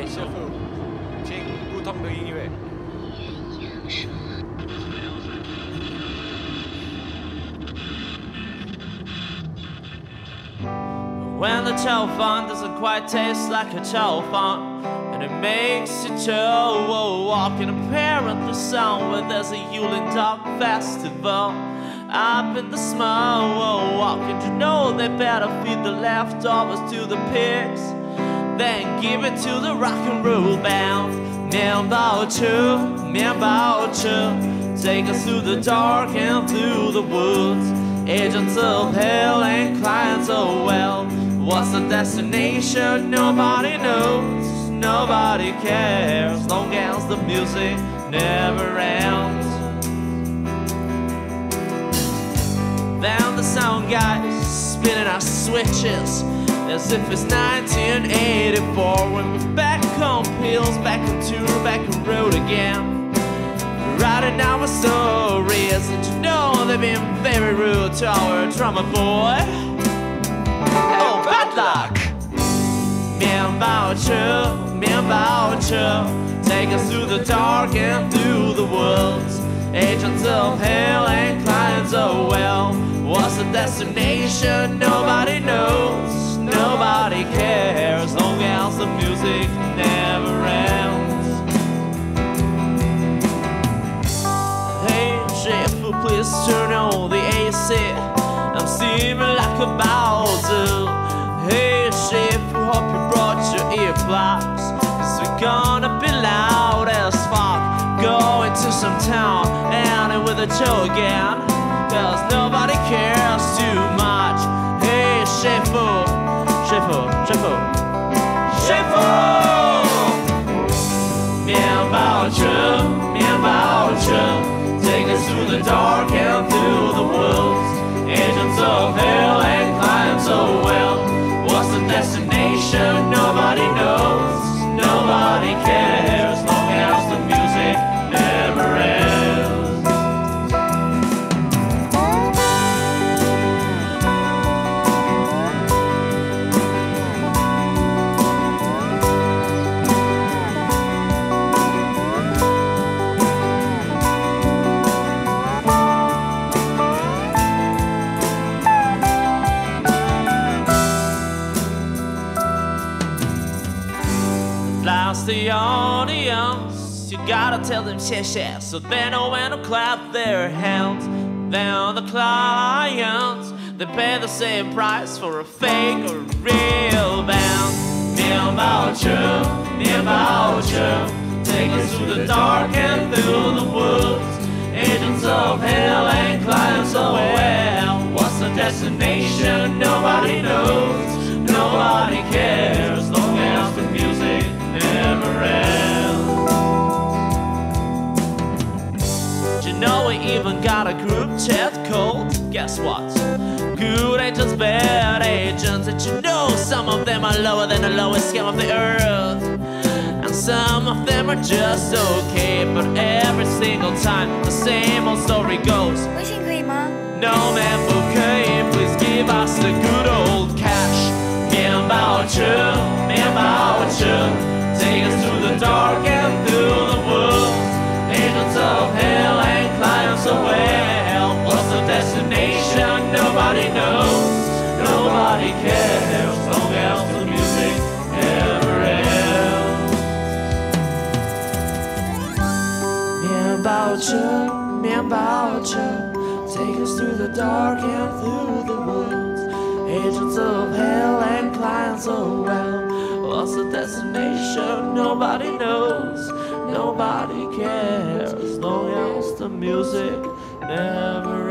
哎，师傅，请不同的音乐。 When the chow fun doesn't quite taste like a chow fun, and it makes you chow walking apparently somewhere there's a Yulin Dog Festival. Up in the small walking to know they better feed the leftovers to the pigs, then give it to the rock and roll band. MianBaoChe, MianBaoChe, take us through the dark and through the woods. Agents of hell and clients of well. What's the destination? Nobody knows, nobody cares, long as the music never ends. Then the sound guys spinning our switches as if it's 1984 when we're back on pills, back on tour, back on road again. Writing our stories, and you know they've been very rude to our drummer boy. Oh, bad luck! MianBaoChe, MianBaoChe, take us through the dark and through the woods. Agents of hell and clients of well. What's the destination? Nobody knows, nobody cares, long as the music never ends. Hey, Shifu, please turn on the AC. I'm steaming like a Bowser. Hey, Shifu, hope you brought your earplugs, 'cause we're gonna be loud as fuck. Going to some town, and with a Joe again, 'cause nobody cares too much. Hey, Shifu, Shifu, Shifu, Shifu! MianBaoChe, MianBaoChe, take us through the dark and through the woods. Agents of hell and clients of well. What's the destination? Nobody knows, nobody cares, long as the music never ends. Last the audience, you gotta tell them shit, so they know when to clap their hands. Then the clients, they pay the same price for a fake or real band. MianBaoChe, MianBaoChe, take us through the dark and through the woods. Agents of hell and clients of well. What's the destination? Nobody knows, nobody cares, long as the music never ends. You know we even got a group chat called, guess what? Good agents, bad agents, and you know some of them are lower than the lowest scale of the earth. And some of them are just okay, but every single time the same old story goes. 微信可以吗？ No man, okay, please give us the good old cash. MianBaoChe, MianBaoChe, take us through the dark and through the woods. Agents of hell and clients of well. What's the destination? Nobody knows, nobody cares, long as the music never ends. MianBaoChe, MianBaoChe, take us through the dark and through the woods. Agents of hell and clients of well. What's the destination? Nobody knows, nobody cares, long as the music never